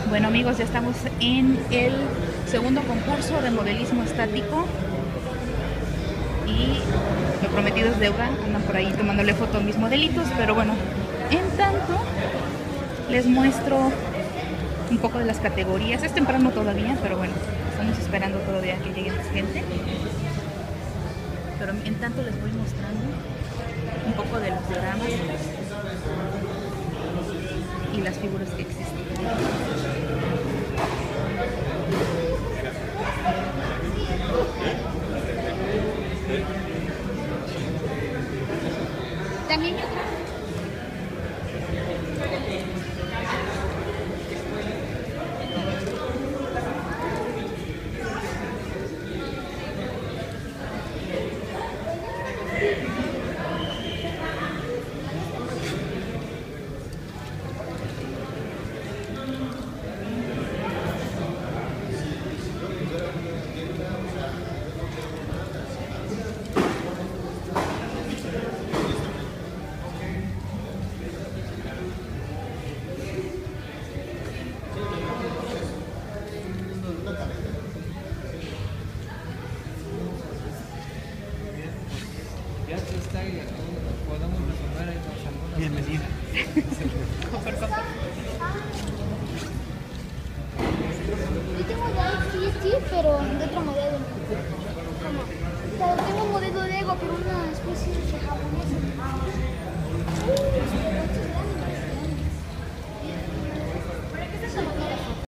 Bueno amigos, ya estamos en el segundo concurso de modelismo estático y lo prometido es deuda. Andan por ahí tomándole foto a mis modelitos, pero bueno, en tanto les muestro un poco de las categorías. Es temprano todavía, pero bueno, estamos esperando todavía que llegue más gente. Pero en tanto les voy mostrando un poco de los diagramas y las figuras que existen. También yo Ya está y podemos resolver ahí con algunas. Bienvenida. Yo tengo la XT, pero de otro modelo. ¿Cómo? O sea, tengo un modelo de Ego, pero una especie de japonesa.